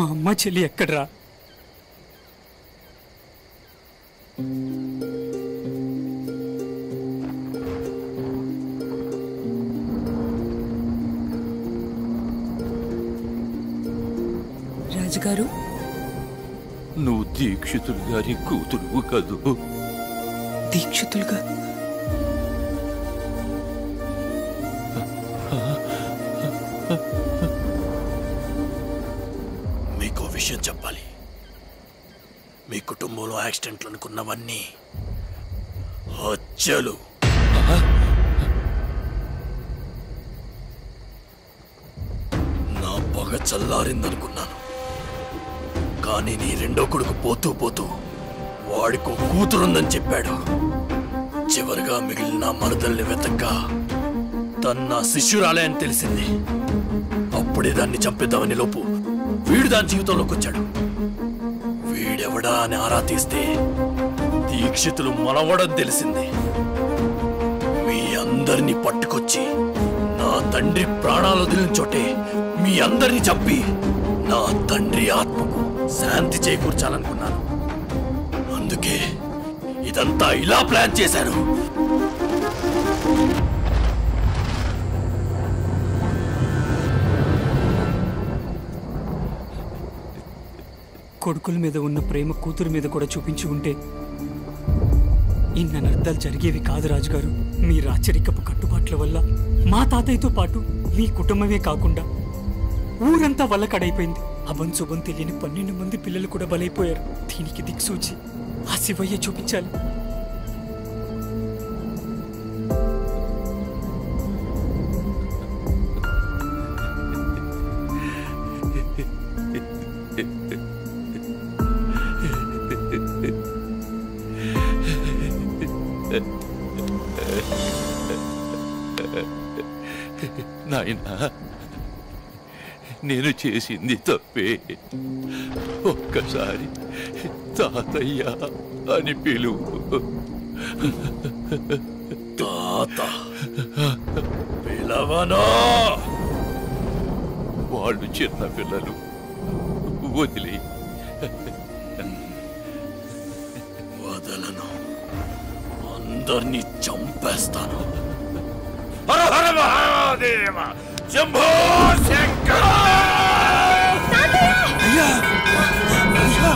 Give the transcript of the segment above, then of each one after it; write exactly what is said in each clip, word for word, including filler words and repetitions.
మా అమ్మ చెల్లి ఎక్కడ్రా? రాజుగారు, నువ్వు దీక్షితులు గారి కూతురు కదూ? దీక్షితులుగా? మీకు విషయం చెప్పాలి. మీ కుటుంబంలో యాక్సిడెంట్లు అనుకున్నవన్నీ హత్యలు. నా పగ చల్లారిందనుకున్నాను, కానీ నీ రెండో కొడుకు పోతూ పోతూ వాడికో కూతురుందని చెప్పాడు. చివరిగా మిగిలిన మరదల్ని వెతక్క తన శిష్యురాలే అని తెలిసింది. అప్పుడే దాన్ని చంపేద్దామని లోపు వీడు దాని జీవితంలోకి వచ్చాడు. వీడెవడా అని ఆరా తీస్తే దీక్షితులు మనవడం తెలిసింది. మీ అందరినీ పట్టుకొచ్చి నా తండ్రి ప్రాణాలు వదిలిన చోటే మీ అందరినీ చంపి నా తండ్రి ఆత్మకు శాంతి చేకూర్చాలనుకున్నాను. అందుకే ఇదంతా ఇలా ప్లాన్ చేశాను. కొడుకుల మీద ఉన్న ప్రేమ కూతురు మీద కూడా చూపించి ఉంటే ఇన్న అనర్థాలు జరిగేవి కాదు రాజుగారు. మీ రాచరికపు కట్టుబాట్ల వల్ల మా తాతయ్యతో పాటు మీ కుటుంబమే కాకుండా ఊరంతా వల్లకడైపోయింది. అభం శుభం తెలియని పన్నెండు మంది పిల్లలు కూడా బలైపోయారు. దీనికి దిక్సూచి ఆ శివయ్య చూపించాలి. నాయనా, నేను చేసింది తప్పే. ఒక్కసారి తాతయ్య అని పిలువు. తాత పిలవను. వాళ్ళు చిన్న పిల్లలు, వదిలే. వదలను, అందరినీ చంపేస్తాను. హర హర మహాదేవ, శంభో శంకర. అయ్యా అయ్యా,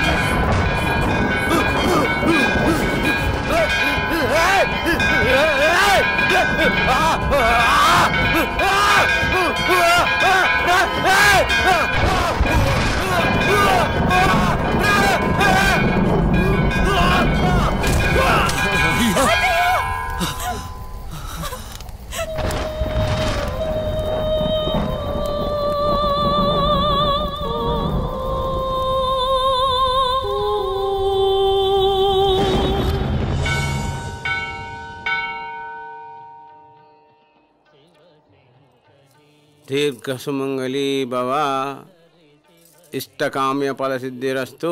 దీర్ఘ సుమంగళీ భవ, ఇష్టకామ్య ఫల సిద్ధిరస్తు.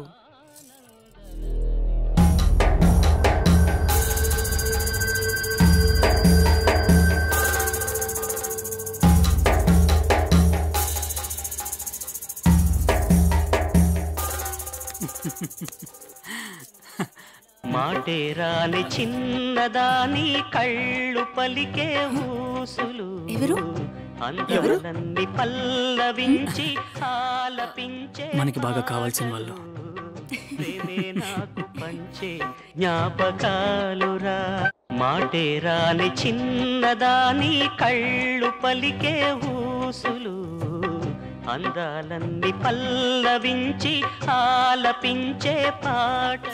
మాటేరాని చిన్నదాని కళ్ళు పలికే ఊసులు అందరన్నీ పల్లవించి ఆలపించే మనకి బాగా కావాల్సిన వాళ్ళు. నాకు పంచే జ్ఞాపకాలురా. మాటేరాని చిన్నదాని కళ్ళు పలికే ఊసులు అందాలన్నీ పల్లవించి ఆలపించే పాట.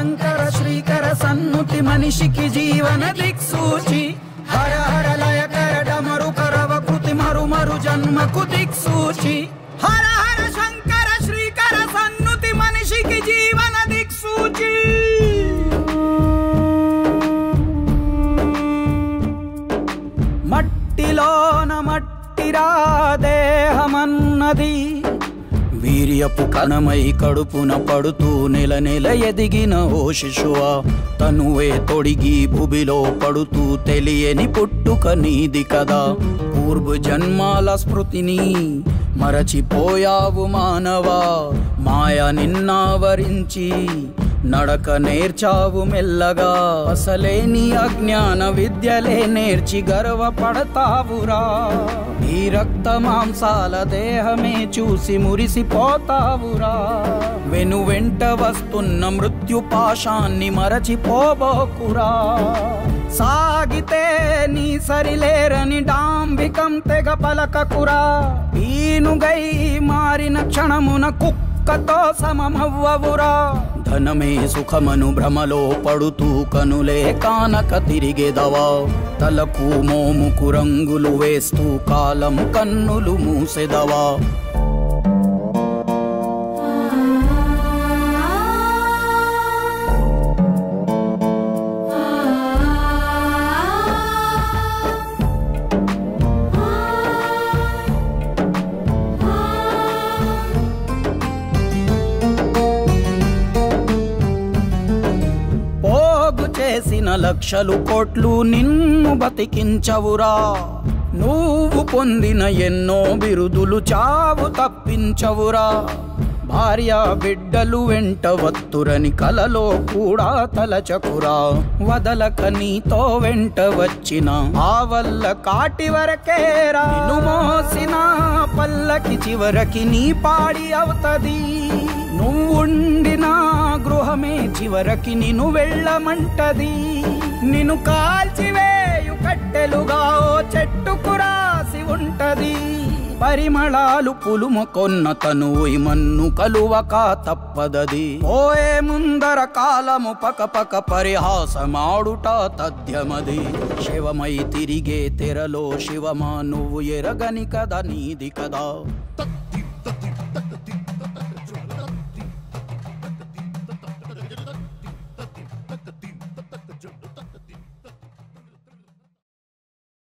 శంకర శ్రీకర సన్నుతి మనిషికి జీవన దిక్సూచి హర హర లయకర డమరు కరవ కృతి మరు మరు జన్మకు దిక్సూచి హర హర శంకర శ్రీకర సన్నుతి మనిషికి జీవన దిక్సూచి మట్టిలోన మట్టిరా దేహమన్నది వీర్యపు కణమై కడుపున పడుతూ నెల నెల ఎదిగిన ఓ శిశువా తనువే తొడిగి భువిలో పడుతూ తెలియని పుట్టుక నీది కదా పూర్వ జన్మాల స్మృతిని మరచిపోయావు మానవా మాయ నిన్నావరించి నడక నేర్చావు మెల్లగా అసలే నీ అజ్ఞాన విద్యలే నేర్చి గర్వపడతావురా ఈ రక్త మాంసాల దేహమే చూసి మురిసిపోతావురా వెను వెంట వస్తున్న మృత్యు పాశాన్ని మరచిపోబోకురా సాగితే నీ సరిలేరని డాంబికం తెగ పలకకురా ఈనుగై మారిన క్షణమున కుక్కతో సమమవ్వవురా ధనమే సుఖమను భ్రమలో పడుతూ కనులే కానక తిరిగేదవా తలకు మోముకు రంగులు వేస్తూ కాలం కన్నులు మూసెదవా చేసిన లక్షలు కోట్లు నిన్ను బతికించవురా నువ్వు పొందిన ఎన్నో బిరుదులు చావు తప్పించవురా భార్య బిడ్డలు వెంట వత్తురని కలలో కూడా తలచకురా వదలక నీతో వెంట వచ్చిన ఆ వల్ల కాటి వరకేరా నిన్ను మోసిన పల్లకి చివరికి నీ పాడి అవుతది నువ్వుండిన గృహమే చివరికి నిన్ను వెళ్ళమంటది నిన్ను కాల్చివేయు కట్టెలుగా ఓ చెట్టుకు రాసి ఉంటది పరిమళాలు పులుముకొన్న తనువు మన్ను కలువక తప్పదది పోయే ముందర కాలము పక పక పరిహాసమాడుట తథ్యమది శివమై తిరిగే తెరలో శివమా నువ్వు ఎరగని కదా నీది కదా